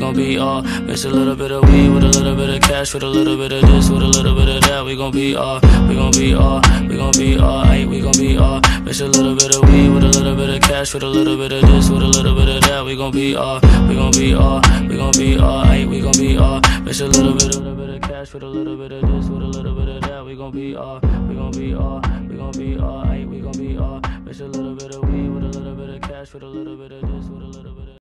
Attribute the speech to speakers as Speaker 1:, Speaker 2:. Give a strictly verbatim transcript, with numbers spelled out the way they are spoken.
Speaker 1: gon' be all. Mix a little bit of weed with a little bit of cash, with a little bit of this, with a little bit of that. We gon' be all, we gon' be all, we gon' be all, ain't we gon' be all. Mix a little bit of weed with a little bit of cash, with a little bit of this, with a little bit of that. We gon' be all, we gon' be all, we gon' be all, ain't we gon' be all. Mix a little bit, a little bit of cash, with a little bit of this, with a little bit of that. We gon' be all, we gon' be all, we gon' be all, ain't we gon' be all. Mix a little bit of weed with a little bit of cash, with a little bit of this, with a little bit of